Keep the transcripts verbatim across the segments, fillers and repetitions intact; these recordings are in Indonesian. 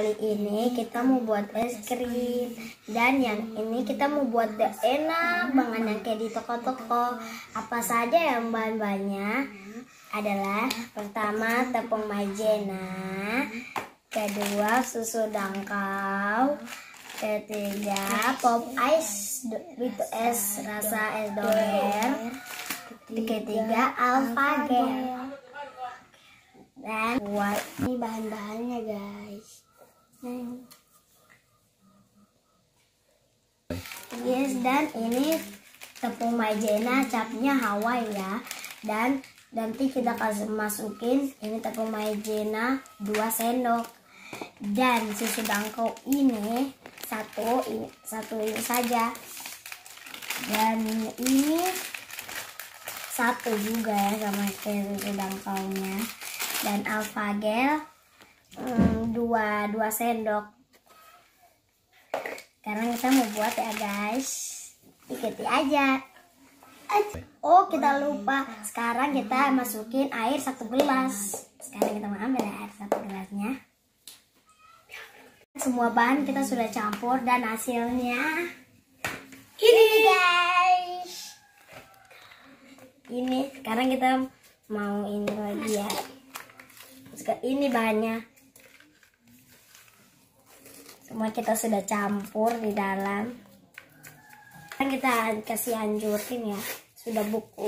kali ini kita mau buat es krim. Dan yang ini kita mau buat the enak banget yang kayak di toko-toko. Apa saja yang bahan-bahannya adalah pertama tepung maizena, kedua susu dangkal, ketiga pop ice itu es rasa es doger, ketiga alfagel. Dan buat ini bahan-bahannya guys. Yes, dan ini tepung maizena capnya Hawaii ya. Dan nanti kita kasih masukin ini tepung maizena dua sendok. Dan susu dangkal ini satu ini satu ini saja. Dan ini satu juga ya sama kayak susu dangkalnya. Dan alfagel hmm, dua dua sendok. Karena kita mau buat ya guys, ikuti aja. Oh kita lupa, sekarang kita masukin air satu gelas. Sekarang kita mau ambil air satu gelasnya. Semua bahan kita sudah campur dan hasilnya ini guys. Ini sekarang kita mau ini lagi ya. Ini bahannya semua kita sudah campur di dalam. Kan kita kasih anjurin ya, sudah buku.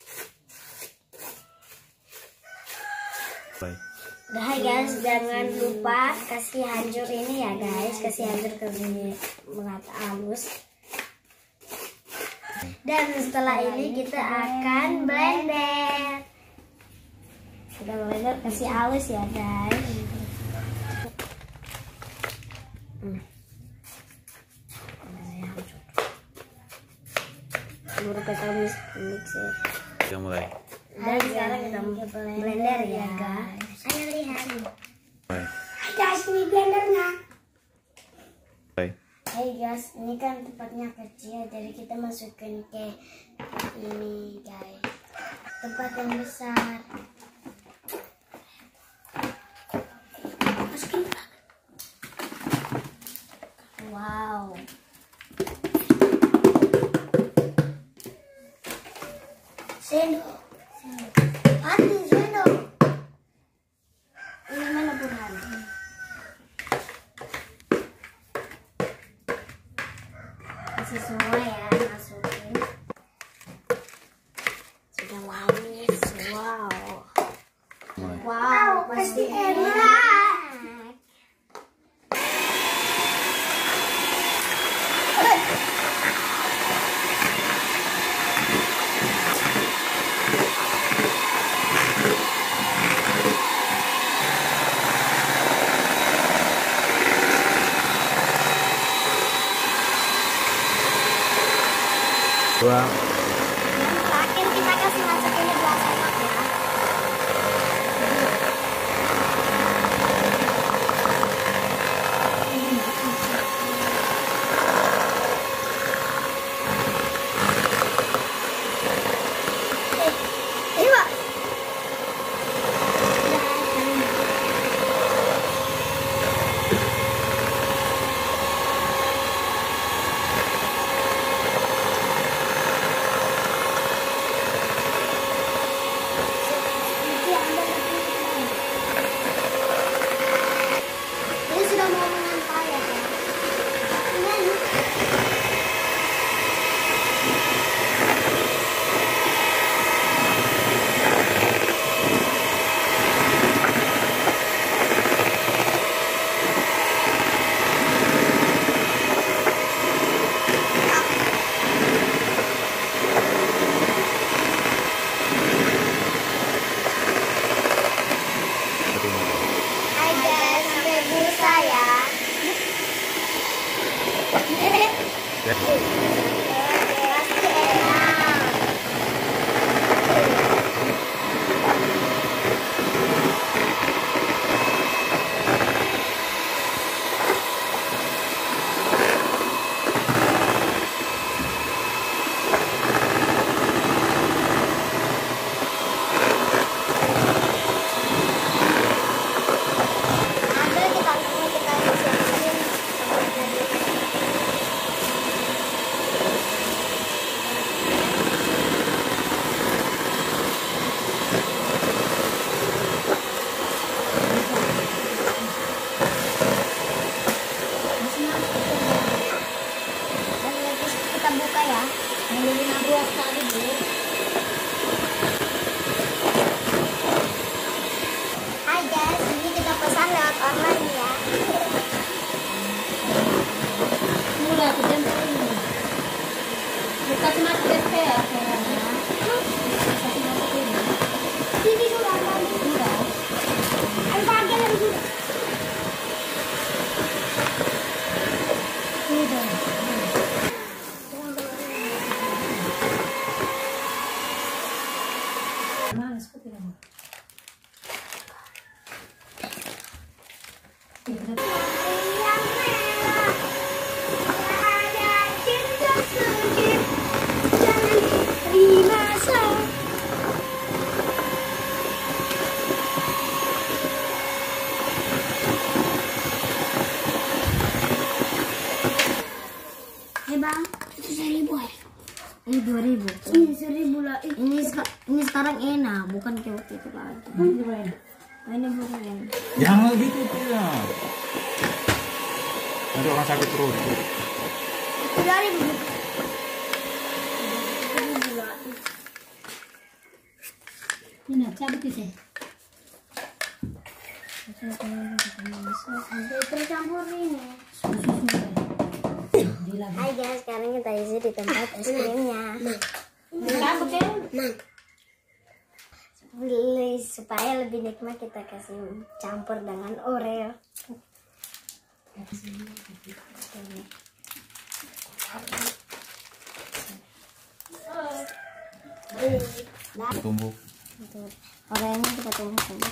Udah guys, jangan lupa kasih hancur ini ya guys, kasih hancur ke sini merata halus. Dan setelah ini kita akan blender. Kita blender kasih halus ya guys. Hmm. Baru kita mix mix ya. Kita mulai. Dan sekarang kita blender ya guys. Ayo lihat. Hai guys, ini blendernya. Hai. Hey guys, ini kan tempatnya kecil, jadi kita masukin ke ini guys. Tempat yang besar. Wow. Sendok. Hati sendok. Ini mana Burhan? Kasih semua ya, masukin. Sudah wow nih, wow. Wow, pasti enak. Dua. Yang terakhir kita kasih masukin ke gelas enak ya. Eh, ini Pak. Manis kok tidak mau. Eh bang, itu seribu ya? Ini dua ribu. Ini seribu lah. Ini seka- ini sekarang enak, bukan kayak waktu itu lagi. Ini berapa? Oh, ini bukan enak. Jangan gitu tuh ya. Nanti orang sakit perut. Itu dua ribu. Ini cabut itu. Tercampur ini. Gila. Hai guys, sekarang kita isi di tempat es krimnya. Cabut ya. Beli supaya lebih nikmat kita kasih campur dengan Oreo. Tumbuk. Oreonya kita tumbuk-tumbuk.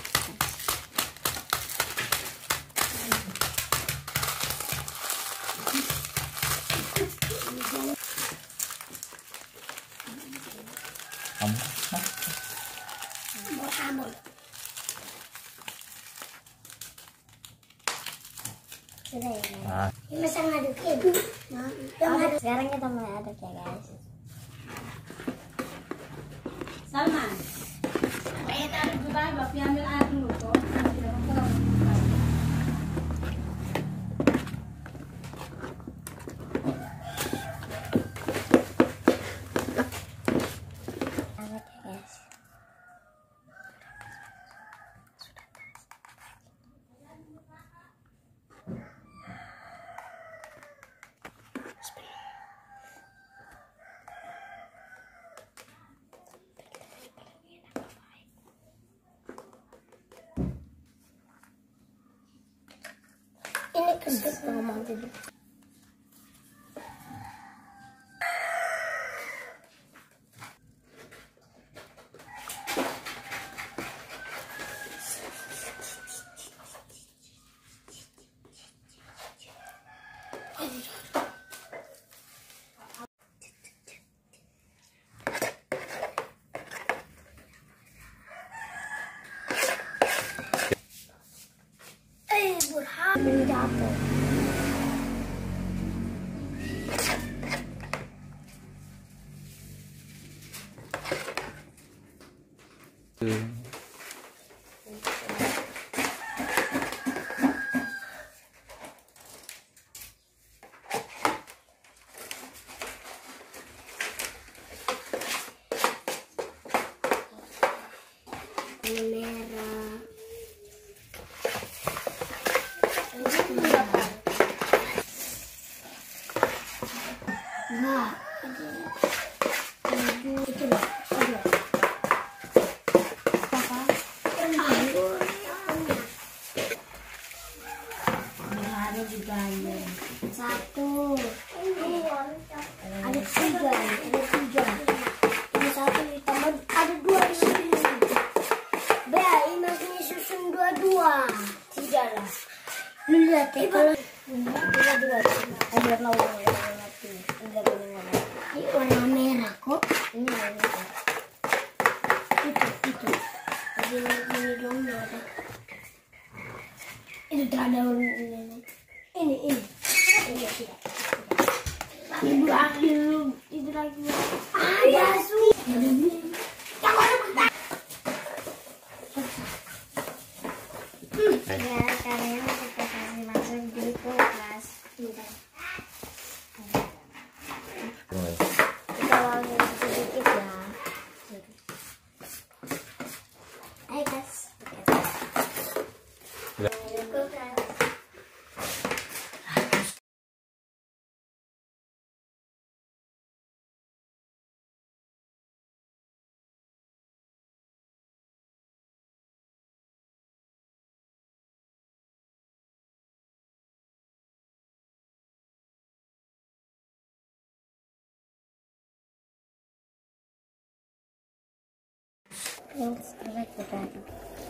Kamu. Sudah ya. Ah. Ini masa ngadukin. Nah, sekarang kita mulai aduk ya guys. Salman. Saya taruh juga, Bapak ambil air dulu kok. Tidak apa-apa. Aduk ya guys. Ini kesel ngomong dulu. Eh, Burhan ini jatuh. Ini merah. Enggak. Itu loh. Apa? Ada juga ya. Satu. Ada tiga. Ada tiga. Ini satu ditambah ada dua di sini. B, ini masih susun dua-dua. Tiga lah. Lu lihat ya kalau dua dua. Ada warna warna warna pink. Enggak boleh warna. Ini warna merah kok. Ini warna merah. Itu itu. Ini ini dong ada. Itu tak ada warna ini. Ini ini. Ini tidak. Ibu ambil itu lagi. Ada su. Ada ini. Jangan lupa. Ya, kalian kita kasih masuk di kulkas. Mulai. Kita wangi sedikit ya. Ayo guys. Kulkas. Yang selek tadi.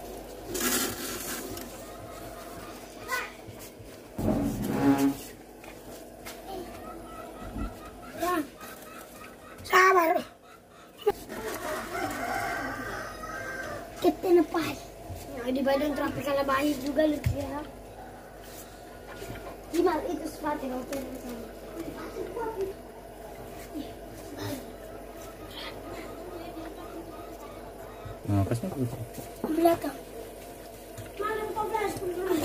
Sabar. Kita lepas. Nah, di badan tropikal bayi juga lucu ya. Gimana itu sepatu yang pengen sana? Nah, pasnya Belakang. Malam kau belas pun.